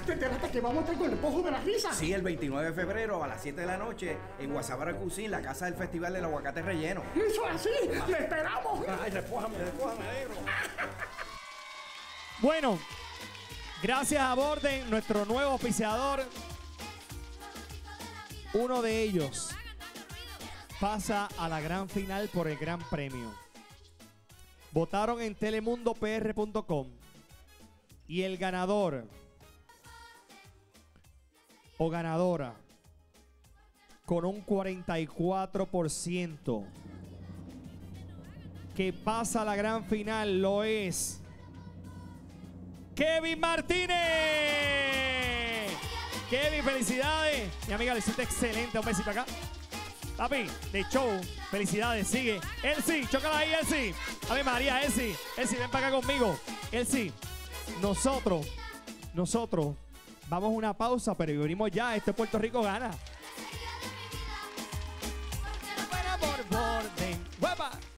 ¿Te enteraste que vamos a estar con el Pozo de la Risa? Sí, el 29 de febrero a las 7 de la noche en Guasabara Cuisine, la casa del Festival del Aguacate Relleno. ¡Eso es así! ¡Le esperamos! Ay, despójame, negro. Bueno, gracias a Borden, nuestro nuevo auspiciador. Uno de ellos pasa a la gran final por el gran premio. Votaron en telemundopr.com y el ganador o ganadora con un 44% que pasa a la gran final lo es Kevin Martínez. Kevin, felicidades. Mi amiga, le hiciste excelente. Un besito acá. Papi, de show. Felicidades, sigue. Elsie, chócala ahí, Elsie. Ave María, Elsie. Elsie, ven para acá conmigo. Elsie, nosotros vamos a una pausa, pero venimos ya. Este Puerto Rico gana. Por